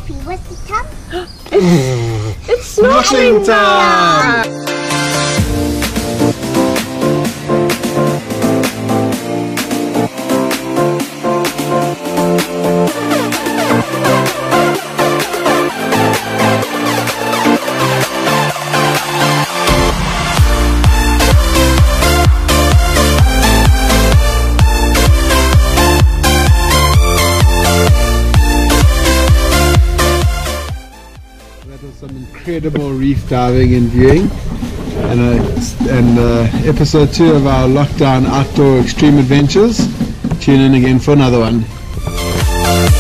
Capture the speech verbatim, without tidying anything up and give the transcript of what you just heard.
happy. What's the time? it's, it's snorkeling time! time. That was some incredible reef diving and viewing, and, uh, and uh, episode two of our lockdown outdoor extreme adventures. Tune in again for another one.